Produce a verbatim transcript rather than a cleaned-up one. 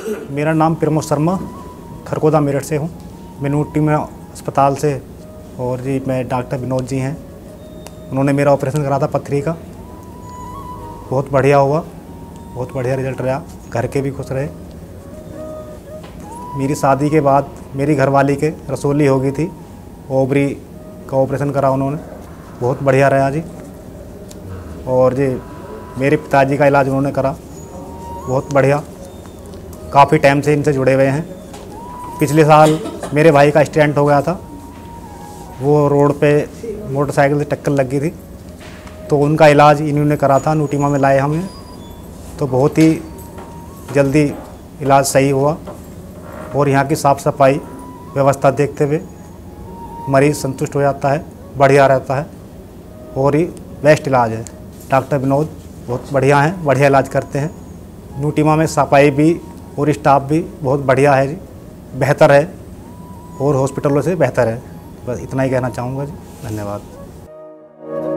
मेरा नाम प्रमोद शर्मा, खरगोदा मेरठ से हूँ। मैं नूटी में अस्पताल से, और जी मैं डॉक्टर विनोद जी हैं, उन्होंने मेरा ऑपरेशन करा था पथरी का। बहुत बढ़िया हुआ, बहुत बढ़िया रिजल्ट रहा, घर के भी खुश रहे। मेरी शादी के बाद मेरी घरवाली के रसोली हो गई थी, ओवरी का ऑपरेशन करा उन्होंने, बहुत बढ़िया रहा जी। और जी मेरे पिताजी का इलाज उन्होंने करा, बहुत बढ़िया। काफ़ी टाइम से इनसे जुड़े हुए हैं। पिछले साल मेरे भाई का एक्सीडेंट हो गया था, वो रोड पे मोटरसाइकिल से टक्कर लग गई थी, तो उनका इलाज इन्होंने करा था। नूटीमा में लाए हमें, तो बहुत ही जल्दी इलाज सही हुआ। और यहाँ की साफ़ सफाई व्यवस्था देखते हुए मरीज़ संतुष्ट हो जाता है, बढ़िया रहता है, और ही बेस्ट इलाज है। डॉक्टर विनोद बहुत बढ़िया हैं, बढ़िया इलाज करते हैं। नूटीमा में सफाई भी और स्टाफ भी बहुत बढ़िया है जी, बेहतर है और हॉस्पिटलों से बेहतर है। बस इतना ही कहना चाहूँगा जी, धन्यवाद।